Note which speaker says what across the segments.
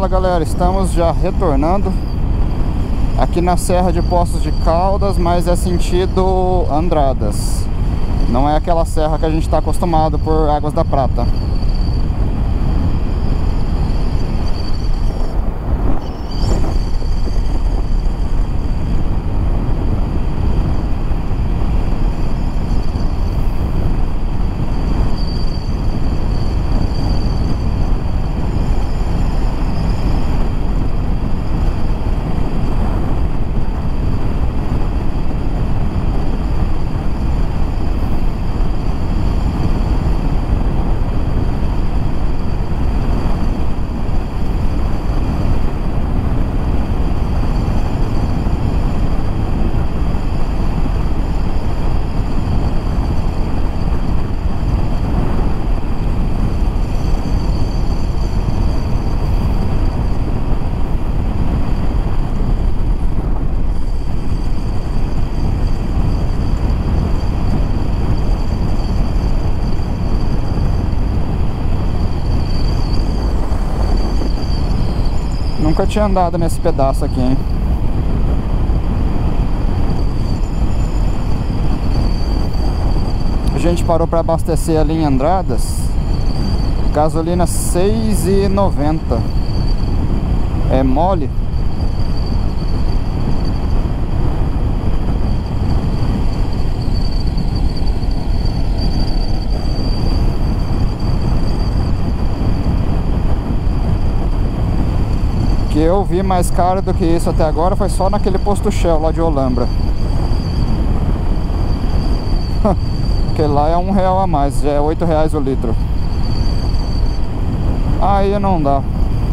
Speaker 1: Fala galera, estamos já retornando aqui na Serra de Poços de Caldas, mas é sentido Andradas. Não é aquela serra que a gente está acostumado por Águas da Prata. Nunca tinha andado nesse pedaço aqui, hein? A gente parou para abastecer ali em Andradas. Gasolina 6,90. É mole. Que eu vi mais caro do que isso até agora foi só naquele posto Shell lá de Olambra. Porque lá é R$1 a mais, já é R$8 o litro. Aí não dá.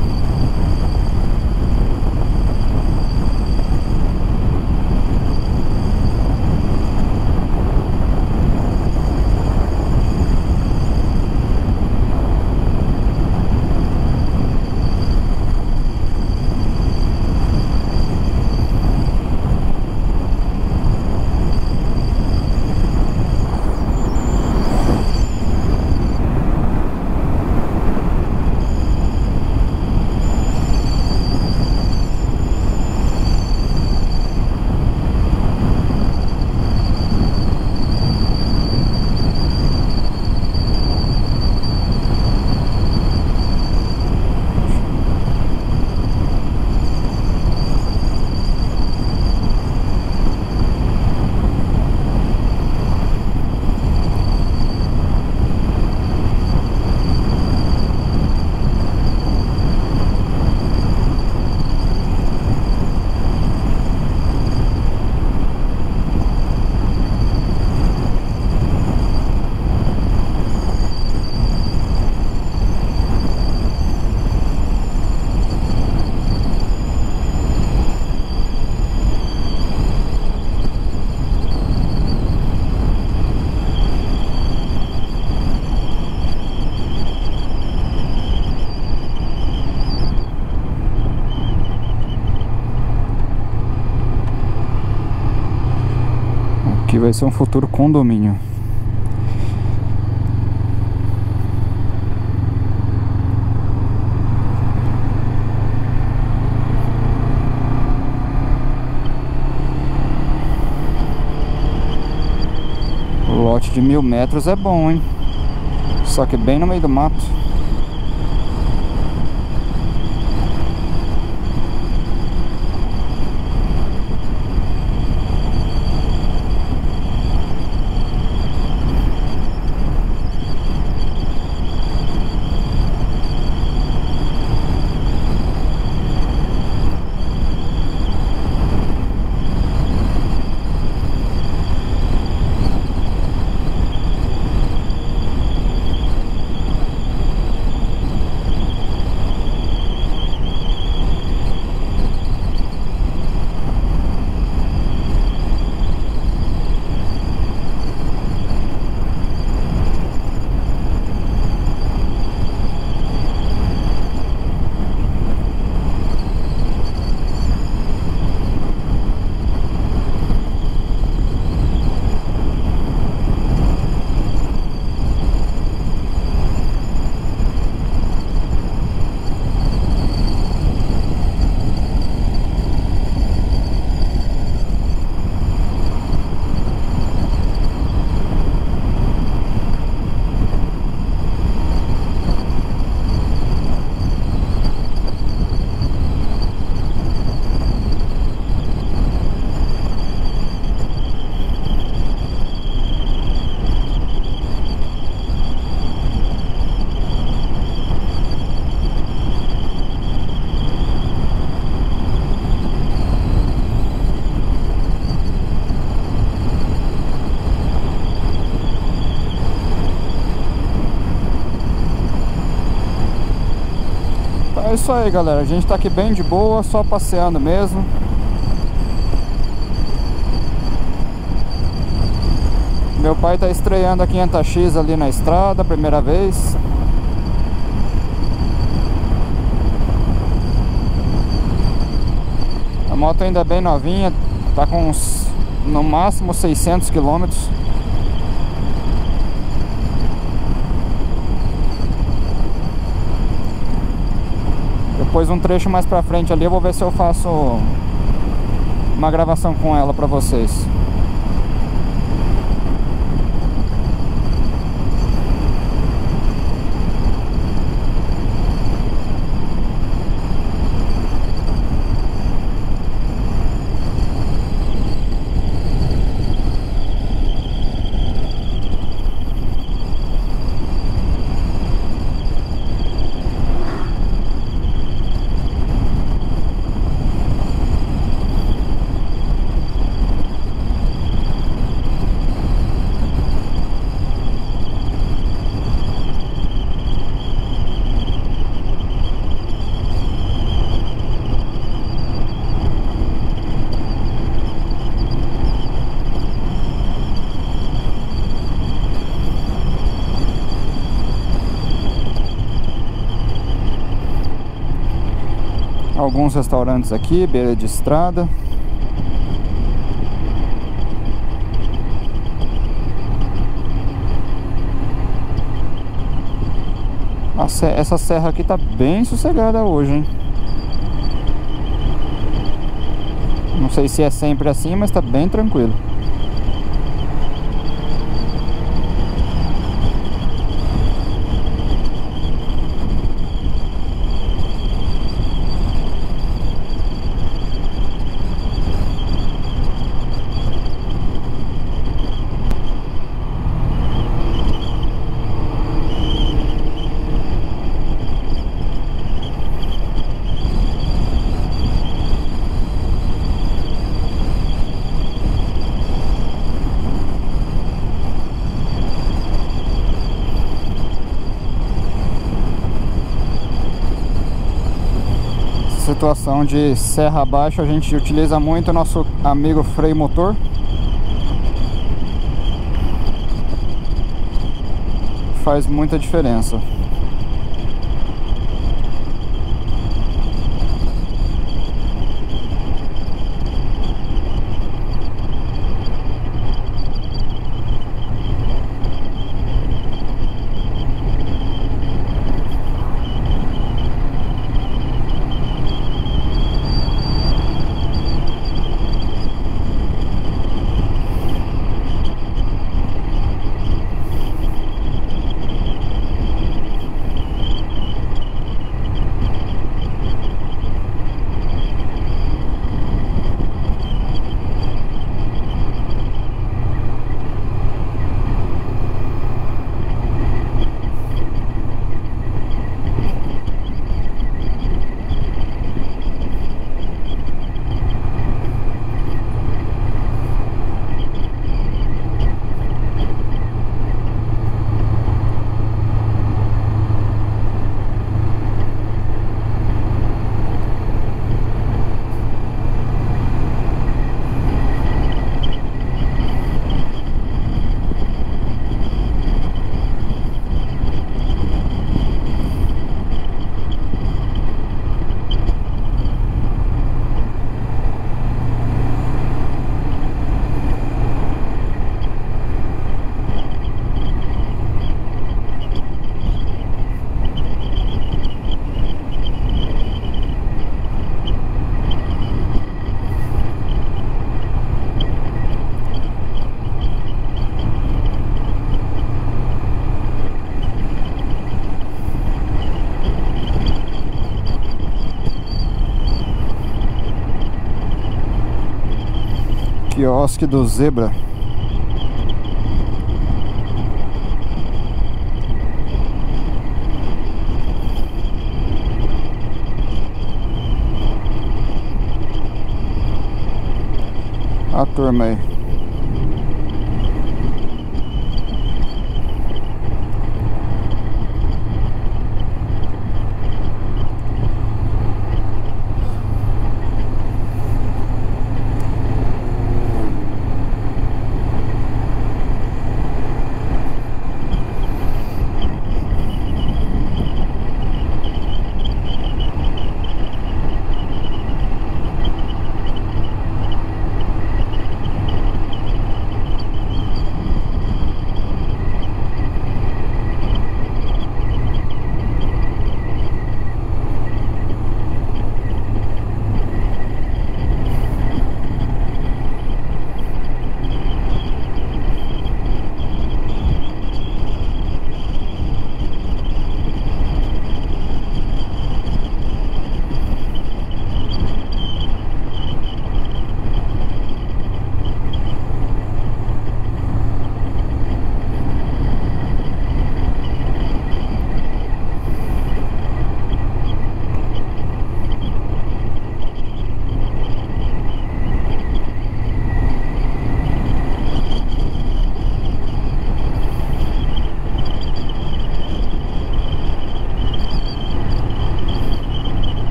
Speaker 1: Aqui vai ser um futuro condomínio. O lote de 1000 metros é bom, hein? Só que bem no meio do mato. É isso aí, galera. A gente tá aqui bem de boa, só passeando mesmo. Meu pai tá estreando a 500X ali na estrada, primeira vez. A moto ainda é bem novinha, tá com uns, no máximo 600 quilômetros. Depois um trecho mais pra frente ali eu vou ver se eu faço uma gravação com ela pra vocês. Alguns restaurantes aqui, beira de estrada. Essa serra aqui tá bem sossegada hoje, hein? Não sei se é sempre assim, mas tá bem tranquilo. Situação de serra abaixo, a gente utiliza muito o nosso amigo freio motor. Faz muita diferença. Quiosque do Zebra. A turma aí.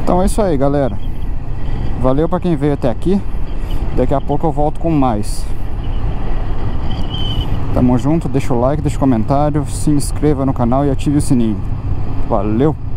Speaker 1: Então é isso aí, galera. Valeu pra quem veio até aqui. Daqui a pouco eu volto com mais. Tamo junto, deixa o like, deixa o comentário, se inscreva no canal e ative o sininho. Valeu!